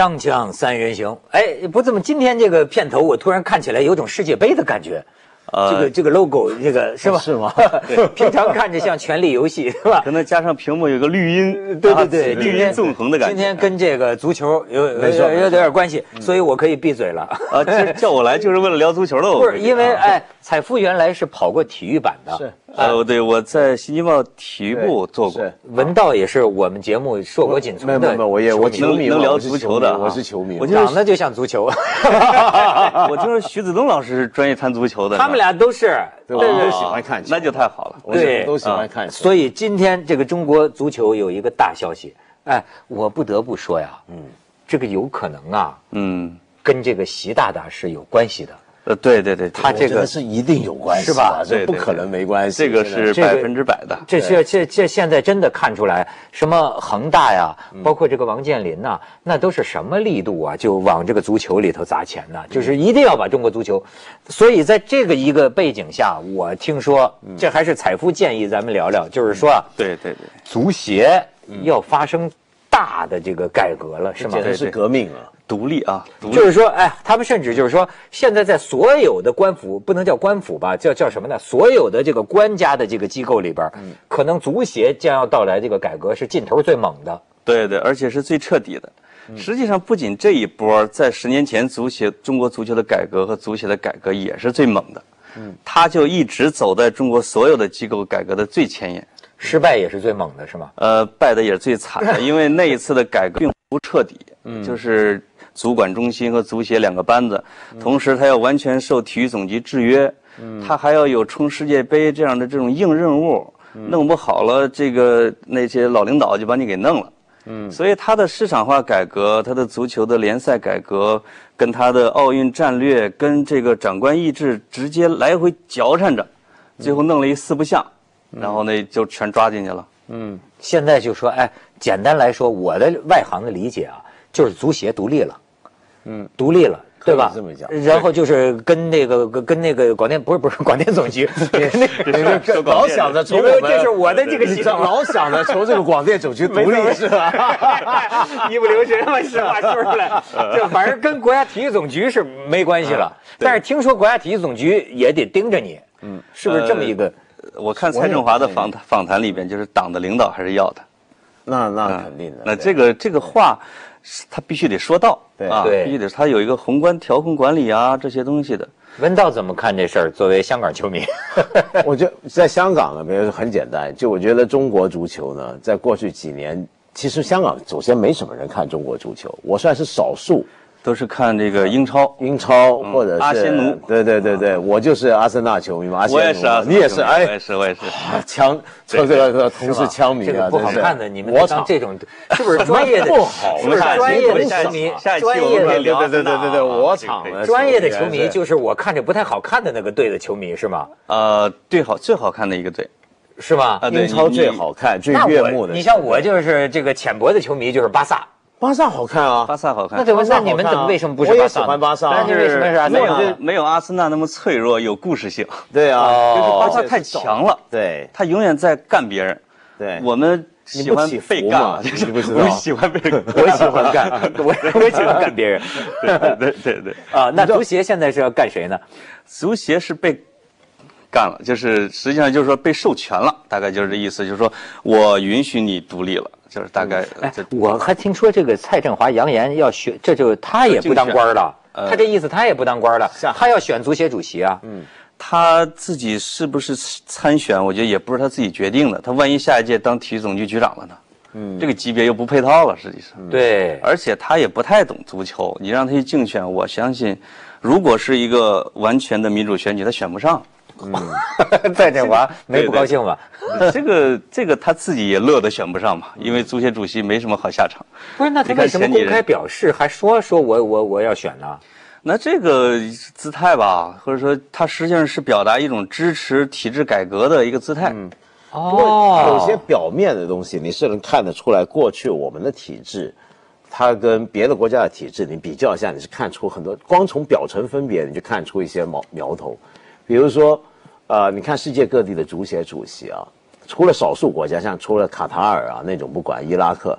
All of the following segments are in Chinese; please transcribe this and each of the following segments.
锵锵三人行，哎，不怎么，今天这个片头我突然看起来有种世界杯的感觉。这个 logo 这个是吧？ 是吗？ 平常看着像权力游戏，是吧？ 可能加上屏幕有个绿荫， 对对对， 绿荫纵横的感觉。 今天跟这个足球有点关系，所以我可以闭嘴了。 其实叫我来就是为了聊足球的。 不是因为采夫原来是跑过体育版的， 是。 对，我在《新京报》体育部做过。 文道也是我们节目硕果仅存的。 没，我球迷， 能聊足球的， 我是球迷。 我长得就像足球。 我就是徐子东老师是专业谈足球的。 他们俩都是。 对，我们都喜欢看， 那就太好了。 对， 都喜欢看。 所以今天这个中国足球有一个大消息，我不得不说呀，这个有可能啊，跟这个习大大是有关系的。 对， 他这个是一定有关系， 是吧？ 这不可能没关系， 这个是100%的。 这现在真的看出来，什么恒大呀，包括这个王健林呐，那都是什么力度啊？就往这个足球里头砸钱呢，就是一定要把中国足球。所以在这个一个背景下，我听说这还是采夫建议咱们聊聊，就是说啊， 对， 足协要发生大的这个改革了，是吗？ 这是革命啊！ 独立啊， 就是说，他们甚至就是说，现在在所有的官府，不能叫官府吧，叫什么呢？所有的这个官家的这个机构里边，可能足协将要到来这个改革是劲头最猛的。 对，而且是最彻底的。实际上，不仅这一波，在10年前中国足球的改革和足协的改革也是最猛的。他就一直走在中国所有的机构改革的最前沿。 失败也是最猛的，是吗？ 败的也是最惨的，因为那一次的改革并不彻底，就是足管中心和足协两个班子，同时他要完全受体育总局制约，他还要有冲世界杯这样的这种硬任务，弄不好了，那些老领导就把你给弄了。所以他的市场化改革，他的足球的联赛改革，跟他的奥运战略，跟这个长官意志直接来回交缠着，最后弄了一4不像。然后呢，就全抓进去了。 现在就说，简单来说，我的外行的理解啊，就是足协独立了，独立了，对吧？ 这么讲。 然后就是跟那个广电不是广电总局， 老想着从我们， 这是我的这个系统， 老想着从这个广电总局独立是吧？ 一不留神把实话说出来，这反正跟国家体育总局是没关系了。但是听说国家体育总局也得盯着你，是不是这么一个？ 我看蔡振华的访谈里边，就是党的领导还是要的， 那肯定的。 那这个话，他必须得说到， 对， 必须得他有一个宏观调控管理啊这些东西的。 文道怎么看这事儿？作为香港球迷， 我觉得在香港呢，比如说很简单，就我觉得中国足球呢，在过去几年，其实香港首先没什么人看中国足球，我算是少数。 都是看这个英超或者是阿仙奴。 对，我就是阿森纳球迷嘛。 我也是啊， 你也是， 我也是。 这个同是枪迷啊， 这个不好看的，你们我场这种是不是专业的？ 不好， 是不是专业的球迷？专业的对，我场专业的球迷就是我看着不太好看的那个队的球迷是吗？ 对，最好看的一个队。 是吗？ 英超最好看、最悦目的。 你像我就是这个浅薄的球迷，就是巴萨。 巴萨好看啊， 巴萨好看。 那你们怎么为什么不是巴萨？ 我也喜欢巴萨， 但是为什么是阿森纳？ 没有阿森纳那么脆弱，有故事性。 对啊， 就是巴萨太强了， 对， 他永远在干别人。 对， 我们喜欢被干嘛？ 你不知道？ 我喜欢被， 我喜欢干，我喜欢干别人。 对。 那足协现在是要干谁呢？ 足协是被干了，就是实际上就是说被授权了，大概就是这意思，就是说我允许你独立了。就是大概， 我还听说这个蔡振华扬言要选，这就他也不当官了，他这意思他也不当官了，他要选足协主席啊。 他自己是不是参选，我觉得也不是他自己决定的。他万一下一届当体育总局局长了呢？这个级别又不配套了，实际上。 对， 而且他也不太懂足球，你让他去竞选，我相信，如果是一个完全的民主选举，他选不上。 蔡振华没不高兴吧？ 这个他自己也乐得选不上嘛，因为足协主席没什么好下场。 不是，那他为什么公开表示还说我要选呢？ 那这个姿态吧，或者说他实际上是表达一种支持体制改革的一个姿态。 不过有些表面的东西你是能看得出来，过去我们的体制，它跟别的国家的体制你比较一下，你是看出很多，光从表层分别你就看出一些苗头。比如说，你看世界各地的足协主席啊，除了少数国家，像除了卡塔尔啊那种不管伊拉克，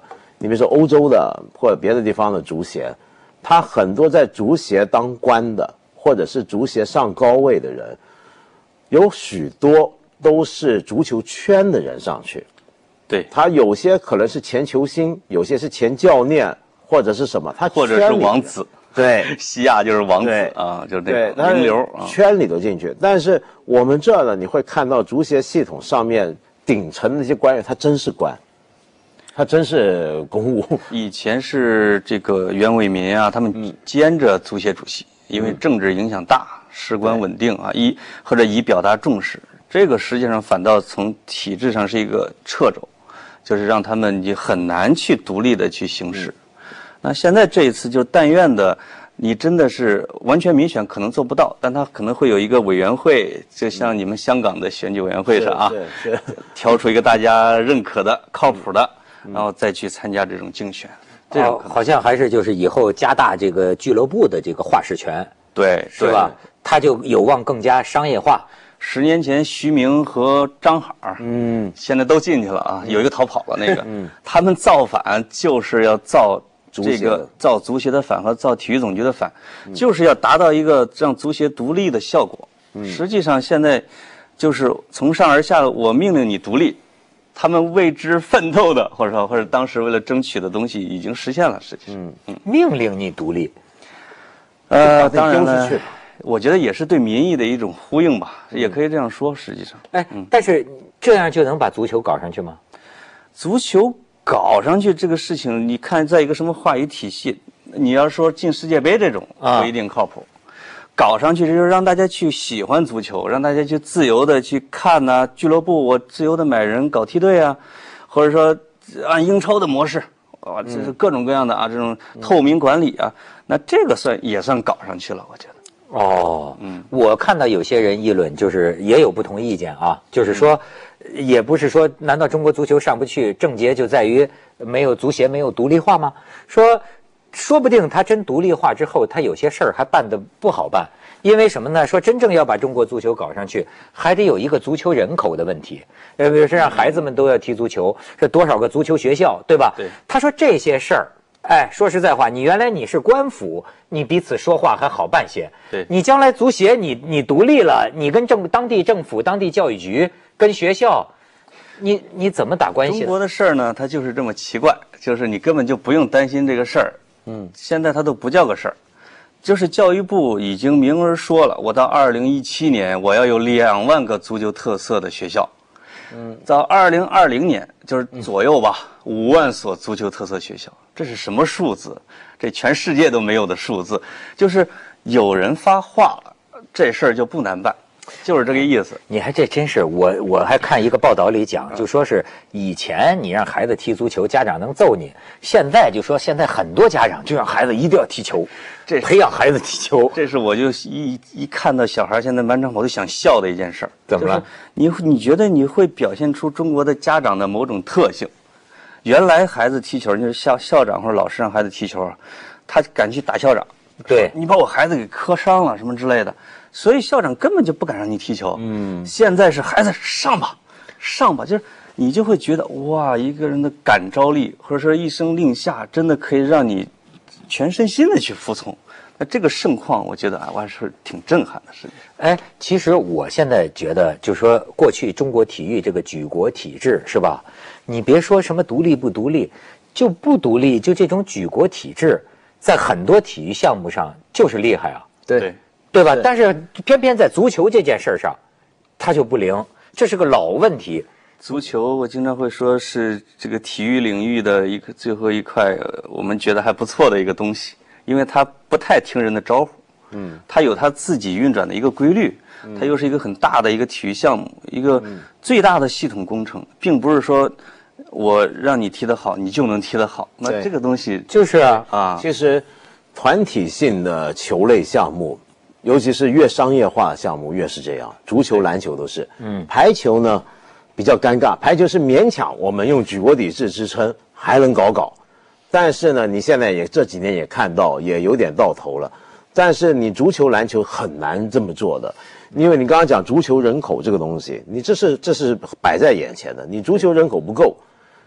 你比如说欧洲的或者别的地方的足协，他很多在足协当官的或者是足协上高位的人，有许多都是足球圈的人上去。 对， 他有些可能是前球星，有些是前教练，或者是什么，他或者是王子。 对， 西亚就是王子啊，就是那个名流啊， 圈里头进去。但是我们这儿呢，你会看到足协系统上面顶层的那些官员，他真是官，他真是公务。 以前是这个袁伟民啊，他们兼着足协主席，因为政治影响大，事关稳定啊，或者以表达重视。这个实际上反倒从体制上是一个掣肘，就是让他们也很难去独立的去行使。那现在这一次就但愿的，你真的是完全民选可能做不到，但他可能会有一个委员会，就像你们香港的选举委员会上啊， 是挑出一个大家认可的、靠谱的，然后再去参加这种竞选。这种好像还是就是以后加大这个俱乐部的这个话事权， 对， 是吧？他就有望更加商业化。 10年前，徐明和张海，现在都进去了啊，有一个逃跑了那个，他们造反就是要造。这个造足协的反和造体育总局的反，就是要达到一个让足协独立的效果。实际上现在就是从上而下，我命令你独立，他们为之奋斗的，或者当时为了争取的东西已经实现了。实际上， 命令你独立。 当然了，我觉得也是对民意的一种呼应吧，也可以这样说。实际上， 但是这样就能把足球搞上去吗？ 足球搞上去这个事情，你看在一个什么话语体系，你要说进世界杯这种不一定靠谱。搞上去就是让大家去喜欢足球，让大家去自由的去看呐，俱乐部我自由的买人搞梯队啊，或者说按英超的模式，这是各种各样的啊，这种透明管理啊，那这个也算搞上去了，我觉得。 我看到有些人议论，就是也有不同意见啊，就是说。也不是说，难道中国足球上不去，症结就在于没有足协没有独立化吗？说不定他真独立化之后，他有些事儿还办得不好办，因为什么呢？说真正要把中国足球搞上去，还得有一个足球人口的问题。比如说让孩子们都要踢足球，是多少个足球学校，对吧？ 对。 他说这些事儿，说实在话，你原来你是官府，你彼此说话还好办些。 对。 你将来足协你独立了，你跟当地政府、当地教育局。跟学校，你怎么打关系？ 中国的事儿呢，它就是这么奇怪，就是你根本就不用担心这个事儿。现在它都不叫个事儿，就是教育部已经明文说了，我到2017年我要有2万个足球特色的学校。到2020年就是左右吧，5万所足球特色学校，这是什么数字？这全世界都没有的数字，就是有人发话了，这事儿就不难办。就是这个意思。 你还这真是我还看一个报道里讲，就说是以前你让孩子踢足球，家长能揍你，现在就说现在很多家长就让孩子一定要踢球，培养孩子踢球。 这是我就一看到小孩现在满场跑就想笑的一件事儿。 怎么了？ 你觉得你会表现出中国的家长的某种特性？原来孩子踢球，就是校长或者老师让孩子踢球，他敢去打校长， 对你把我孩子给磕伤了什么之类的。所以校长根本就不敢让你踢球。现在是孩子上吧，就是你就会觉得哇，一个人的感召力或者说一声令下，真的可以让你全身心的去服从。那这个盛况，我觉得我还是挺震撼的事情。 其实我现在觉得，就是说过去中国体育这个举国体制是吧？你别说什么独立不独立，就不独立，就这种举国体制，在很多体育项目上就是厉害啊。对吧？但是偏偏在足球这件事上，它就不灵，这是个老问题。 足球我经常会说是这个体育领域的最后一块，我们觉得还不错的一个东西，因为它不太听人的招呼，它有它自己运转的一个规律，它又是一个很大的一个体育项目，一个最大的系统工程，并不是说我让你踢得好，你就能踢得好。那这个东西就是啊， 其实团体性的球类项目。尤其是越商业化的项目越是这样，足球、篮球都是。排球呢比较尴尬，排球是勉强我们用举国体制支撑还能搞，但是呢，你现在这几年也看到也有点到头了。但是你足球、篮球很难这么做的，因为你刚刚讲足球人口这个东西，你这是摆在眼前的，你足球人口不够，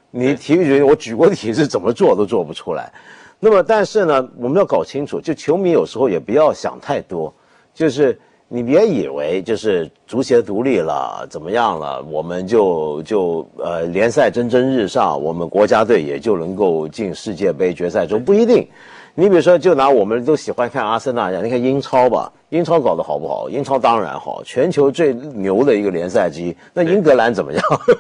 你体育局我举国的体制怎么做都做不出来。那么但是呢，我们要搞清楚，就球迷有时候也不要想太多，就是你别以为就是足协独立了怎么样了，我们就联赛蒸蒸日上，我们国家队也就能够进世界杯决赛周，不一定。你比如说，就拿我们都喜欢看阿森纳讲，你看英超吧，英超搞得好不好？英超当然好，全球最牛的一个联赛之一。那英格兰怎么样？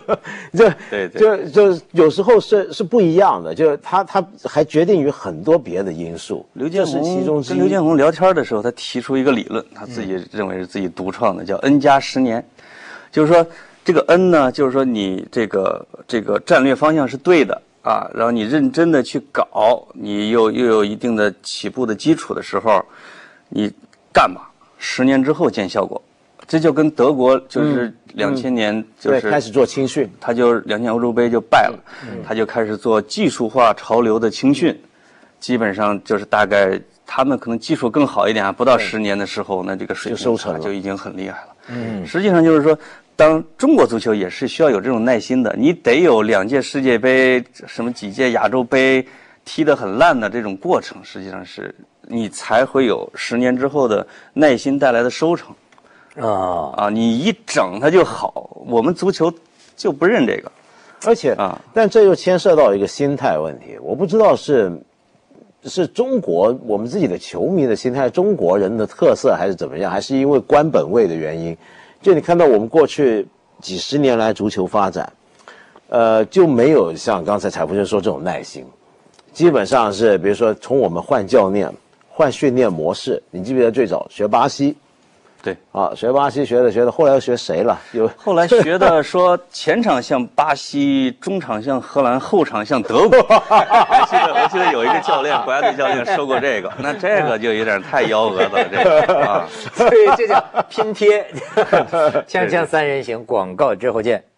就有时候是不一样的，就他还决定于很多别的因素。 刘建宏跟刘建宏聊天的时候，他提出一个理论，他自己认为是自己独创的，叫 N+10年，就是说这个 N 呢，就是说你这个战略方向是对的。啊，然后你认真的去搞，你又有一定的起步的基础的时候，你干吧，10年之后见效果。这就跟德国就是2000年就是开始做青训， 他就2000欧洲杯就败了，他就开始做技术化潮流的青训，基本上就是大概他们可能技术更好一点啊，不到10年的时候，那这个水平差就已经很厉害了。实际上就是说。当中国足球也是需要有这种耐心的，你得有2届世界杯、什么几届亚洲杯踢得很烂的这种过程，实际上是你才会有10年之后的耐心带来的收成。你一整它就好，我们足球就不认这个。 而且但这又牵涉到一个心态问题，我不知道是中国我们自己的球迷的心态，中国人的特色还是怎么样，还是因为官本位的原因。就你看到我们过去几十年来足球发展，就没有像刚才采夫生说这种耐心，基本上是比如说从我们换教练、换训练模式，你记不记得最早学巴西？ 对啊，学巴西学的，后来又学谁了？ 后来学的说前场像巴西，中场像荷兰，后场像德国。我记得有一个教练，国家队教练说过这个，那这个就有点太幺蛾子了，这个啊， 所以这叫拼贴。锵锵三人行，广告之后见。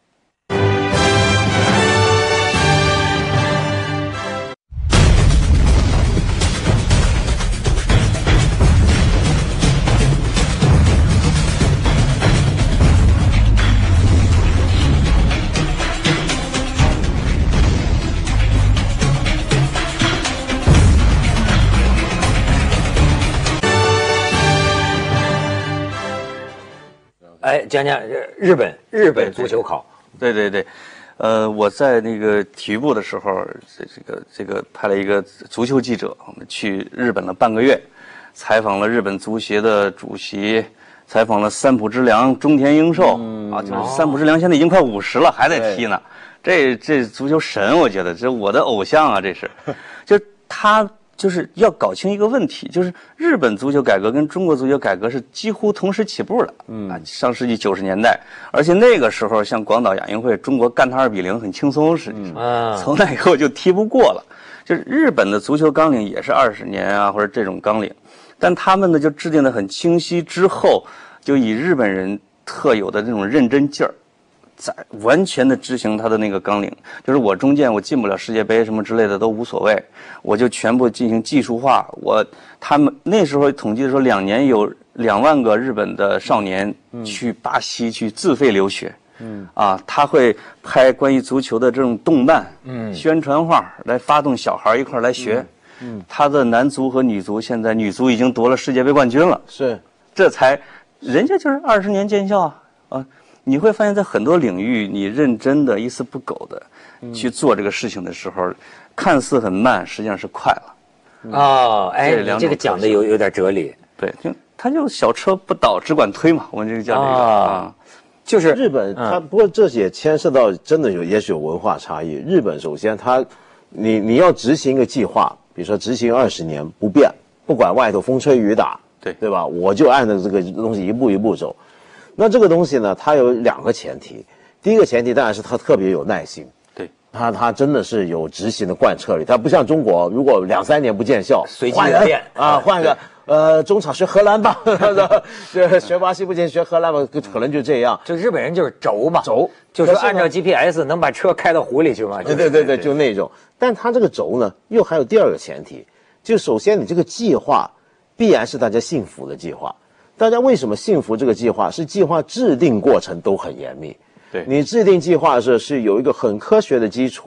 哎，讲讲日本足球考。 对，我在那个体育部的时候，这个派了一个足球记者，我们去日本了半个月，采访了日本足协的主席，采访了三浦知良、中田英寿就是三浦知良现在已经快50了，还在踢呢。这足球神，我觉得这我的偶像啊，这是，就他。就是要搞清一个问题，就是日本足球改革跟中国足球改革是几乎同时起步的。上世纪90年代，而且那个时候像广岛亚运会，中国干他2-0很轻松，实际上从那以后就踢不过了。就是日本的足球纲领也是20年啊，或者这种纲领，但他们呢就制定得很清晰，之后就以日本人特有的那种认真劲儿。在完全的执行他的那个纲领，就是我中间我进不了世界杯什么之类的都无所谓，我就全部进行技术化。他们那时候统计的时候，2年有2万个日本的少年去巴西去自费留学，他会拍关于足球的这种动漫，宣传画来发动小孩一块来学。他的男足和女足现在女足已经夺了世界杯冠军了， 是， 这才人家就是20年见效啊。你会发现在很多领域，你认真的一丝不苟的去做这个事情的时候，看似很慢，实际上是快了。 你这个讲的有点哲理。 对，他就小车不倒，只管推嘛，我们这个叫这个就是日本，不过这也牵涉到真的也许有文化差异。日本首先你要执行一个计划，比如说执行20年不变，不管外头风吹雨打，对吧？我就按照这个东西一步一步走。那这个东西呢，它有2个前提。第一个前提当然是它特别有耐心， 对， 它真的是有执行的贯彻力。它不像中国，如果2-3年不见效， 随机应变换个中场学荷兰吧，学巴西不见学荷兰吧，可能就这样。 就日本人就是轴嘛，就是按照 GPS 能把车开到湖里去嘛。 对，就那种。但它这个轴呢，又还有第2个前提，就首先你这个计划必然是大家信服的计划。大家为什么信服这个计划？是计划制定过程都很严密。 对， 你制定计划的时候是有一个很科学的基础，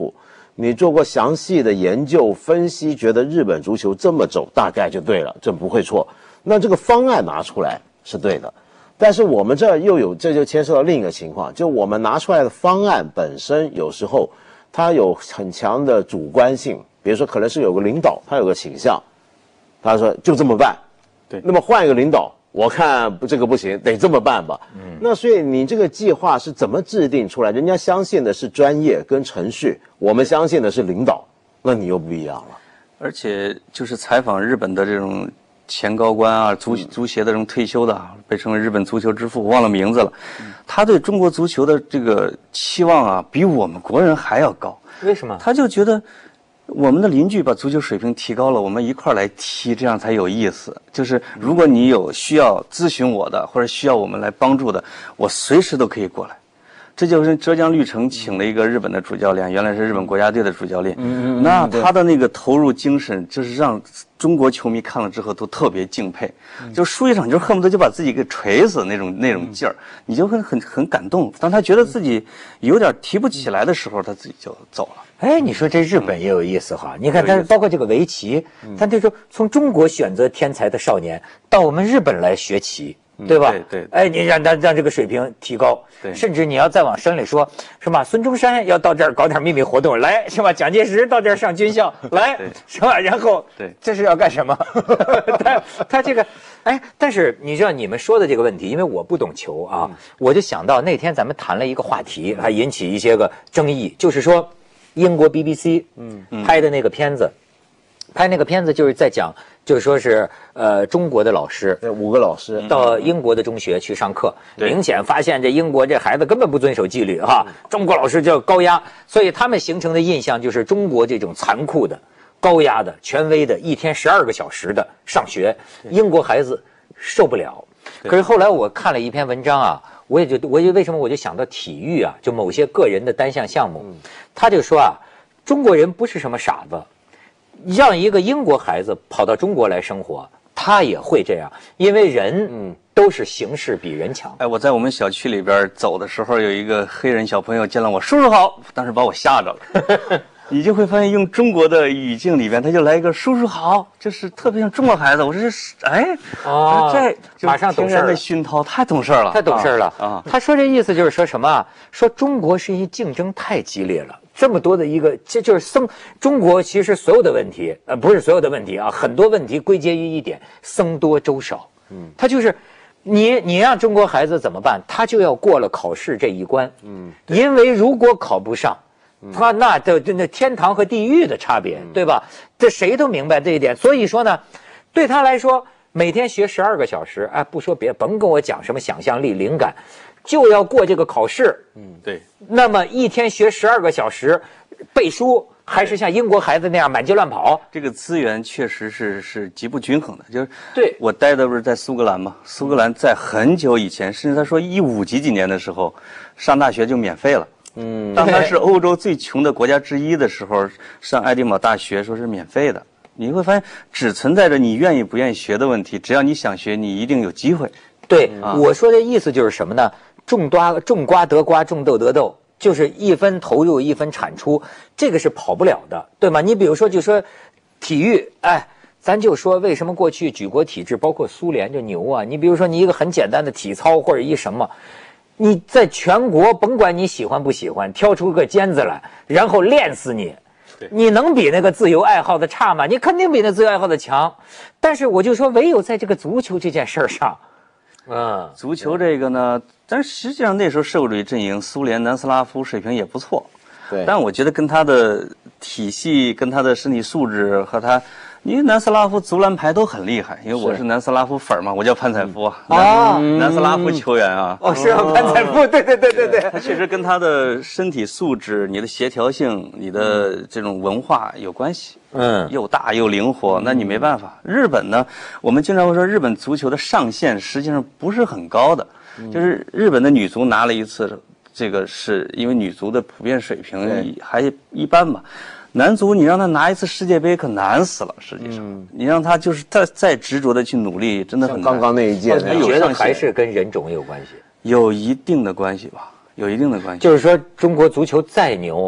你做过详细的研究分析，觉得日本足球这么走大概就对了，这不会错。那这个方案拿出来是对的，但是我们这儿又有，这就牵涉到另一个情况，就我们拿出来的方案本身有时候它有很强的主观性，比如说可能是有个领导他有个倾向，他说就这么办， 对， 那么换一个领导，我看这个不行，得这么办吧。那所以你这个计划是怎么制定出来？人家相信的是专业跟程序，我们相信的是领导，那你又不一样了。 而且就是采访日本的这种前高官啊，足协的这种退休的，被称为日本足球之父，我忘了名字了。他对中国足球的这个期望啊，比我们国人还要高。 为什么？ 他就觉得我们的邻居把足球水平提高了，我们一块儿来踢，这样才有意思。就是如果你有需要咨询我的，或者需要我们来帮助的，我随时都可以过来。这就是浙江绿城请了一个日本的主教练，原来是日本国家队的主教练。那他的那个投入精神，就是让中国球迷看了之后都特别敬佩。就输一场就恨不得就把自己给锤死那种劲儿，你就很感动。当他觉得自己有点提不起来的时候，他自己就走了。 哎，你说这日本也有意思哈！你看，它包括这个围棋，他就说从中国选择天才的少年到我们日本来学棋，对吧？ 对。 哎，你让这个水平提高， 对， 甚至你要再往深里说，是吧？孙中山要到这儿搞点秘密活动来，是吧？蒋介石到这儿上军校来，是吧？然后， 对， 这是要干什么？他这个，哎，但是你知道你们说的这个问题，因为我不懂球啊，我就想到那天咱们谈了一个话题，还引起一些个争议，就是说。英国 BBC 拍的那个片子，就是在讲，就是说是中国的老师 ，5个老师到英国的中学去上课，明显发现这英国这孩子根本不遵守纪律哈，中国老师叫高压，所以他们形成的印象就是中国这种残酷的、高压的、权威的，一天12个小时的上学，英国孩子受不了。可是后来我看了一篇文章啊。我为什么我就想到体育啊，就某些个人的单项项目，他就说啊，中国人不是什么傻子，让一个英国孩子跑到中国来生活，他也会这样，因为人都是形势比人强。 哎，我在我们小区里边走的时候，有一个黑人小朋友见了我，叔叔好，当时把我吓着了。你就会发现，用中国的语境里边，他就来一个叔叔好，就是特别像中国孩子。我说这是，哎，这马上懂事了。 的熏陶太懂事了， 太懂事了啊！他说这意思就是说什么啊？说中国是一竞争太激烈了，这么多的一个，这就是中国其实所有的问题，不是所有的问题啊，很多问题归结于一点，僧多粥少。他就是你让中国孩子怎么办？他就要过了考试这一关。因为如果考不上。那天堂和地狱的差别，对吧？这谁都明白这一点。所以说呢，对他来说，每天学12个小时，哎，不说别，甭跟我讲什么想象力、灵感，就要过这个考试。 对。 那么一天学12个小时，背书还是像英国孩子那样满街乱跑？ 这个资源确实是极不均衡的。就是对我待的不是在苏格兰吗？苏格兰在很久以前，甚至他说15几年的时候，上大学就免费了。当他是欧洲最穷的国家之一的时候，上爱丁堡大学说是免费的。你会发现，只存在着你愿意不愿意学的问题，只要你想学，你一定有机会。 对，我说的意思就是什么呢？种瓜得瓜，种豆得豆，就是一分投入一分产出，这个是跑不了的，对吗？你比如说，就说体育，哎。咱就说为什么过去举国体制，包括苏联就牛啊？你比如说你一个很简单的体操或者一什么。你在全国甭管你喜欢不喜欢，挑出个尖子来，然后练死你，你能比那个自由爱好的差吗？你肯定比那自由爱好的强。但是我就说，唯有在这个足球这件事上， 足球这个呢，但是实际上那时候社会主义阵营，苏联、南斯拉夫水平也不错， 对。 但我觉得跟他的体系、跟他的身体素质和他。因为南斯拉夫足篮排都很厉害，因为我是南斯拉夫粉嘛，我叫潘采夫啊，南斯拉夫球员啊。 是啊，潘采夫，对。 他确实跟他的身体素质、你的协调性、你的这种文化有关系。又大又灵活，那你没办法。日本呢，我们经常会说，日本足球的上限实际上不是很高的，就是日本的女足拿了一次，这个是因为女足的普遍水平还一般吧。男足你让他拿一次世界杯可难死了，实际上，你让他就是他再执着的去努力，真的很难。 刚刚那一届， 你觉得还是跟人种有关系？ 有一定的关系吧，有一定的关系。 就是说，中国足球再牛，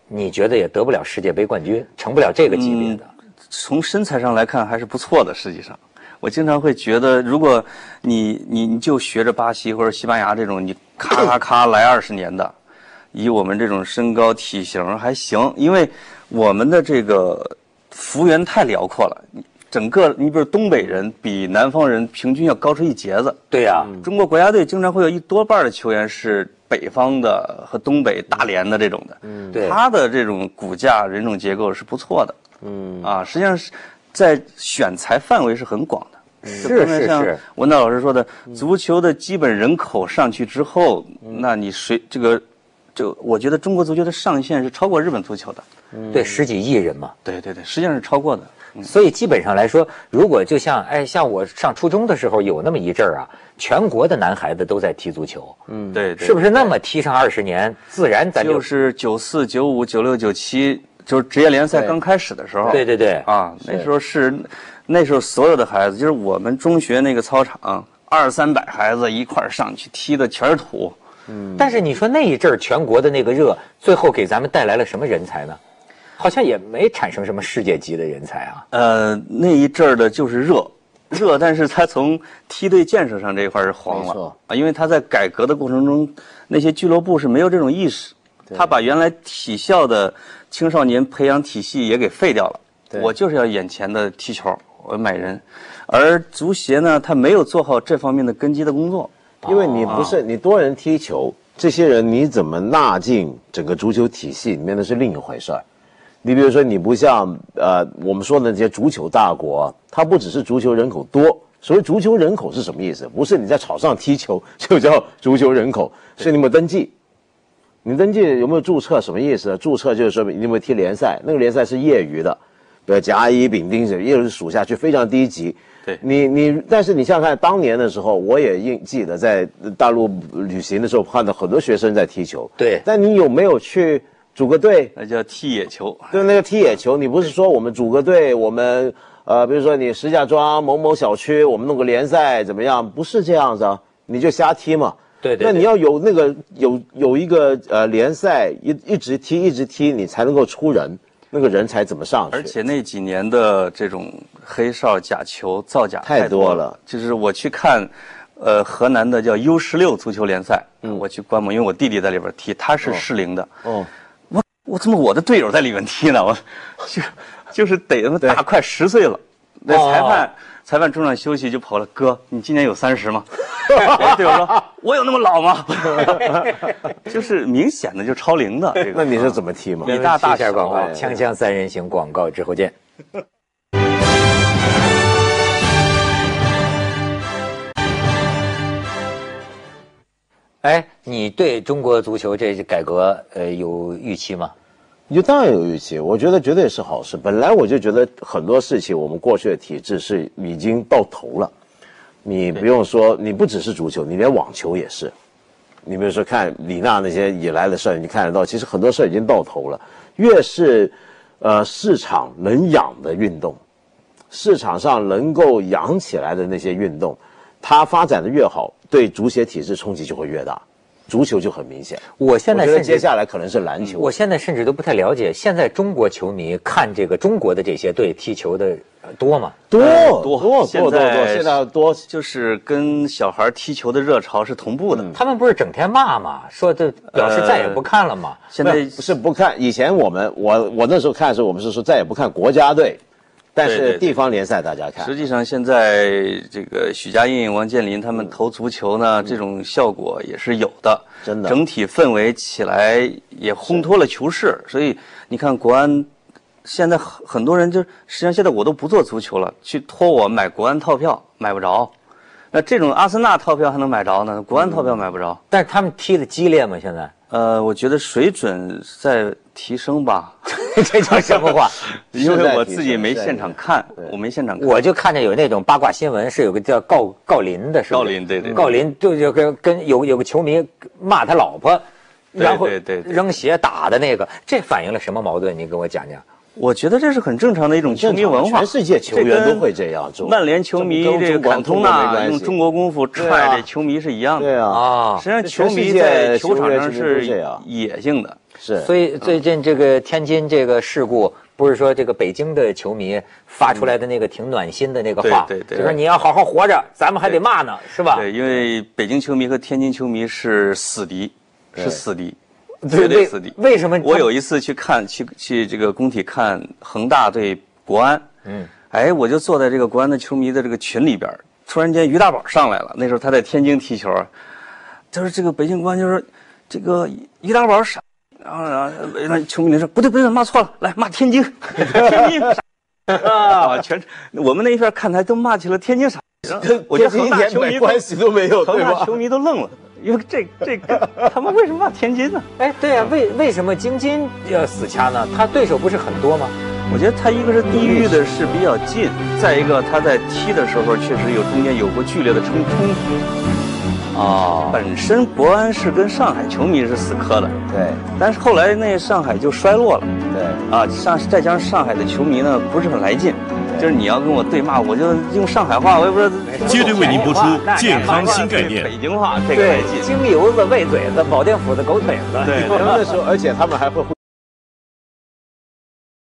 你觉得也得不了世界杯冠军，成不了这个级别的。 从身材上来看还是不错的。实际上，我经常会觉得，如果你就学着巴西或者西班牙这种，你咔咔咔来20年的，以我们这种身高体型还行，因为我们的这个幅员太辽阔了。整个你比如东北人比南方人平均要高出一截子。 对呀， 中国国家队经常会有多半的球员是北方的和东北大连的这种的。 对， 他的这种骨架人种结构是不错的。实际上是在选材范围是很广的。 是像文道老师说的，足球的基本人口上去之后，那你我觉得中国足球的上限是超过日本足球的。 对，10几亿人嘛。 对，实际上是超过的。 所以基本上来说，如果就像我上初中的时候有那么一阵儿啊，全国的男孩子都在踢足球。 对， 是不是那么踢上20年，自然咱就是94、95、96、97，就是职业联赛刚开始的时候。 对那时候所有的孩子，就是我们中学那个操场，200-300孩子一块儿上去踢的全是土。 但是你说那一阵儿全国的那个热，最后给咱们带来了什么人才呢？好像也没产生什么世界级的人才啊。 那一阵儿的就是热，但是他从梯队建设上这一块是黄了啊，因为他在改革的过程中，那些俱乐部是没有这种意识，他把原来体校的青少年培养体系也给废掉了。我就是要眼前的踢球，我买人，而足协呢，他没有做好这方面的根基的工作， 因为你不是你多人踢球，这些人你怎么纳进整个足球体系里面，那是另一回事儿。你比如说，你不像我们说的那些足球大国，它不只是足球人口多。所谓足球人口是什么意思？不是你在场上踢球就叫足球人口，是你有没有登记。你登记有没有注册？什么意思？注册就是说你有没有踢联赛，那个联赛是业余的，比如甲乙丙丁一直数下去非常低级。 对， 但是你想想看，当年的时候，我也记得在大陆旅行的时候，看到很多学生在踢球。 对， 但你有没有去组个队？ 那叫踢野球。 对，那个踢野球，你不是说我们组个队，我们比如说你石家庄某某小区，我们弄个联赛怎么样？不是这样子啊，你就瞎踢嘛。 对， 那你要有那个有一个联赛一直踢，你才能够出人，那个人才怎么上去？ 而且那几年的这种黑哨假球造假太多了。就是我去看，河南的叫 U16足球联赛，我去观摩，因为我弟弟在里边踢，他是适龄的。我怎么我的队友在里面踢呢？我就是得他妈大快10岁了。那裁判中场休息就跑了，哥，你今年有30吗？我队友说，我有那么老吗？就是明显的就超龄的。 那你是怎么踢吗？ 你大小广告，锵锵三人行广告之后见。你对中国足球这改革有预期吗？ 当然有预期，我觉得绝对是好事。本来我就觉得很多事情，我们过去的体制是已经到头了。你不用说，你不只是足球，你连网球也是。你比如说看李娜那些以来的事儿，你看得到，其实很多事儿已经到头了。越是市场能养的运动，市场上能够养起来的那些运动，它发展的越好，对足协体制冲击就会越大。足球就很明显， 我现在甚至接下来可能是篮球。 我现在甚至都不太了解，现在中国球迷看这个中国的这些队踢球的多吗？ 多， 现在多， 就是跟小孩踢球的热潮是同步的。 他们不是整天骂吗？说这表示再也不看了吗？ 现在不是不看，以前我那时候看的时候，我们是说再也不看国家队。但是地方联赛大家看， 实际上现在这个许家印、王健林他们投足球呢，这种效果也是有的， 真的， 整体氛围起来也烘托了球市。所以你看国安，现在很多人就实际上现在我都不做足球了，去托我买国安套票买不着，那这种阿森纳套票还能买着呢，国安套票买不着。 但是他们踢的激烈吗？现在？ 我觉得水准在提升吧。 这叫什么话？ 因为我自己没现场看，我没现场看， 我就看见有那种八卦新闻，是有个叫郜林的，是吧？ 郜林，对， 郜林就跟有个球迷骂他老婆，然后扔鞋打的那个，这反映了什么矛盾？你跟我讲讲。 我觉得这是很正常的一种球迷文化， 全世界球员都会这样做。 曼联球迷这个坎通纳用中国功夫踹这球迷是一样的。 对啊， 实际上球迷在球场上是野性的。 是。 所以最近这个天津这个事故，不是说这个北京的球迷发出来的那个挺暖心的那个话， 对， 就说你要好好活着，咱们还得骂呢，是吧？ 对，因为北京球迷和天津球迷是死敌，是死敌。 绝对死敌。为什么？ 我有一次去这个工体看恒大对国安，我就坐在这个国安的球迷的这个群里边，突然间于大宝上来了。那时候他在天津踢球，他说这个北京国安就是这个于大宝傻，然后那球迷说不对，骂错了，来骂天津，天津傻啊！我们那一片看台都骂起了天津傻，我觉得恒大球迷关系都没有， 恒大球迷都愣了。因为这他们为什么骂天津呢？ 哎，对啊，为什么京津要死掐呢？他对手不是很多吗？ 我觉得他一个是地域的是比较近，再一个他在踢的时候确实中间有过剧烈的冲突。本身国安是跟上海球迷是死磕的， 对。 但是后来那上海就衰落了， 对。 再加上上海的球迷呢不是很来劲。就是你要跟我对骂，我就用上海话，我也不知道。 接着为您播出健康新概念。 北京话这个来劲， 京油子、喂嘴子、保健府的狗腿子。 对， 然后那时候，而且他们还会。